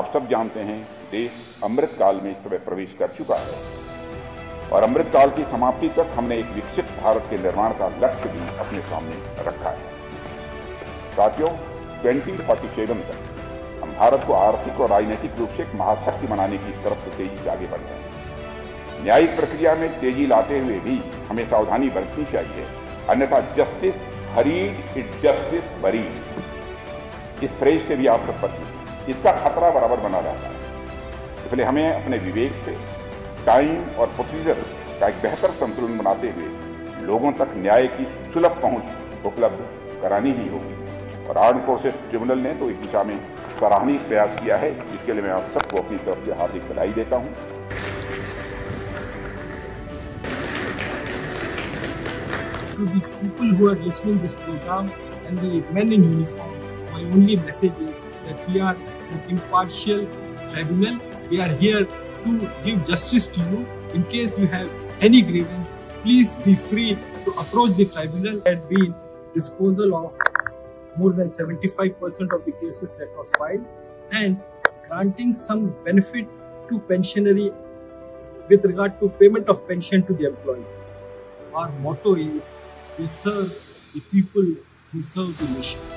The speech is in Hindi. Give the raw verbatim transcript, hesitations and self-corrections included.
आप सब जानते हैं देश अमृत काल में इस समय प्रवेश कर चुका है और अमृत काल की समाप्ति तक हमने एक विकसित भारत के निर्माण का लक्ष्य भी अपने सामने रखा है। साथियों, दो हज़ार सैंतालीस तक हम भारत को आर्थिक और राजनीतिक रूप से एक महाशक्ति बनाने की तरफ से तेजी से आगे बढ़ रहे हैं। न्यायिक प्रक्रिया में तेजी लाते हुए भी हमें सावधानी बरतनी चाहिए, अन्यथा justice hurried it justice buried इस फ्रेज से भी आप सब परिचित, इसका खतरा बराबर बना रहता है। इसलिए हमें अपने विवेक से टाइम और प्रोसीजर का एक बेहतर संतुलन बनाते हुए लोगों तक न्याय की सुलभ पहुंच उपलब्ध करानी ही होगी और आर्म्ड फोर्सेस ट्रिब्यूनल ने तो इस दिशा में सराहनीय प्रयास किया है, जिसके लिए मैं आप सबको अपनी तरफ से हार्दिक बधाई देता हूं। To the people who are listening this program and the men in uniform, my only message is that we are an impartial tribunal. We are here to give justice to you. In case you have any grievance, please be free to approach the tribunal. There had been disposal of more than seventy-five percent of the cases that were filed and granting some benefit to pensionary with regard to payment of pension to the employees. Our motto is, we serve the people who serve the nation.